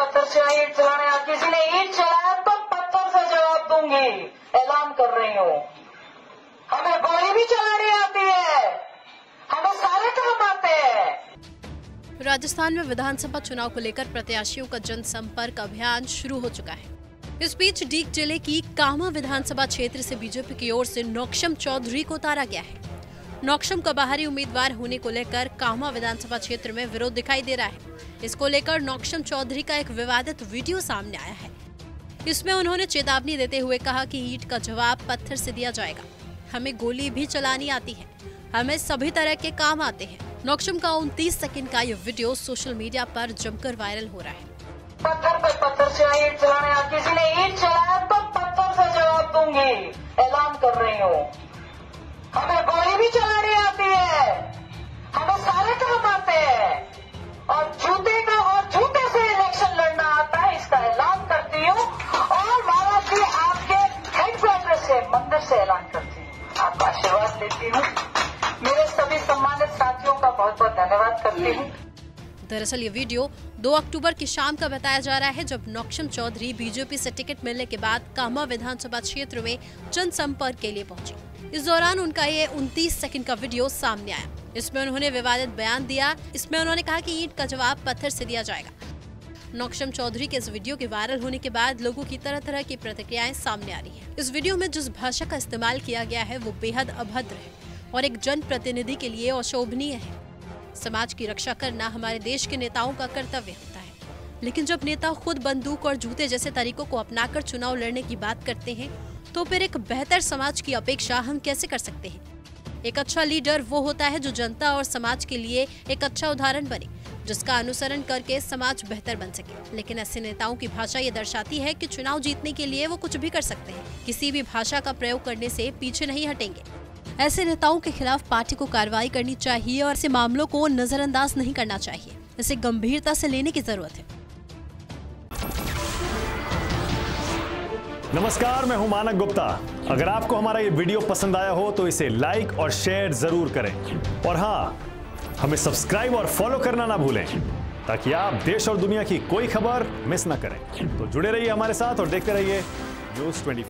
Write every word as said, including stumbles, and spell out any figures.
पत्थर से ईंट चलाने या किसी ने ईंट चलाया तो पत्थर से जवाब दूंगी, ऐलान कर रही हूँ। हमें गोली भी चलानी आती है, हमें सारे काम आते हैं। राजस्थान में विधानसभा चुनाव को लेकर प्रत्याशियों का जनसंपर्क अभियान शुरू हो चुका है। इस बीच डीग जिले की कामा विधानसभा क्षेत्र से बीजेपी की ओर से नौक्षम चौधरी को उतारा गया है। नौक्षम का बाहरी उम्मीदवार होने को लेकर कामा विधानसभा क्षेत्र में विरोध दिखाई दे रहा है। इसको लेकर नौक्षम चौधरी का एक विवादित वीडियो सामने आया है। इसमें उन्होंने चेतावनी देते हुए कहा कि ईंट का जवाब पत्थर से दिया जाएगा, हमें गोली भी चलानी आती है, हमें सभी तरह के काम आते हैं। नौक्षम का उनतीस सेकंड का ये वीडियो सोशल मीडिया पर जमकर वायरल हो रहा है। पत्थर पे पत्थर से ईंट चलाने या किसी ने ईंट चलाया तो पत्थर से जवाब दूंगी, ऐलान कर रही हूँ। हमें गोली भी चलानी आती है, हमें सारे काम आते हैं और जूते का और जूते से इलेक्शन लड़ना आता है, इसका ऐलान करती हूँ। और महाराज जी आपके हेडक्वार्टर से मंदिर से ऐलान करती हूँ, आपका आशीर्वाद लेती हूँ। मेरे सभी सम्मानित साथियों का बहुत बहुत धन्यवाद करती हूँ। दरअसल ये वीडियो दो अक्टूबर की शाम का बताया जा रहा है, जब नौक्षम चौधरी बीजेपी से टिकट मिलने के बाद कामा विधानसभा क्षेत्र में जनसंपर्क के लिए पहुंचे। इस दौरान उनका ये उनतीस सेकंड का वीडियो सामने आया। इसमें उन्होंने विवादित बयान दिया। इसमें उन्होंने कहा कि ईंट का जवाब पत्थर से दिया जाएगा। नौक्षम चौधरी के इस वीडियो के वायरल होने के बाद लोगों की तरह तरह की प्रतिक्रियाएं सामने आ रही है। इस वीडियो में जिस भाषा का इस्तेमाल किया गया है वो बेहद अभद्र है और एक जनप्रतिनिधि के लिए अशोभनीय है। समाज की रक्षा करना हमारे देश के नेताओं का कर्तव्य होता है, लेकिन जब नेता खुद बंदूक और जूते जैसे तरीकों को अपनाकर चुनाव लड़ने की बात करते हैं तो फिर एक बेहतर समाज की अपेक्षा हम कैसे कर सकते हैं। एक अच्छा लीडर वो होता है जो जनता और समाज के लिए एक अच्छा उदाहरण बने, जिसका अनुसरण करके समाज बेहतर बन सके। लेकिन ऐसे नेताओं की भाषा ये दर्शाती है कि चुनाव जीतने के लिए वो कुछ भी कर सकते हैं, किसी भी भाषा का प्रयोग करने से पीछे नहीं हटेंगे। ऐसे नेताओं के खिलाफ पार्टी को कार्रवाई करनी चाहिए और ऐसे मामलों को नजरअंदाज नहीं करना चाहिए। इसे गंभीरता से लेने की जरूरत है। नमस्कार, मैं हूं मानक गुप्ता। अगर आपको हमारा ये वीडियो पसंद आया हो तो इसे लाइक और शेयर जरूर करें और हाँ, हमें सब्सक्राइब और फॉलो करना ना भूलें ताकि आप देश और दुनिया की कोई खबर मिस ना करें। तो जुड़े रहिए हमारे साथ और देखते रहिए न्यूज़ ट्वेंटी फोर।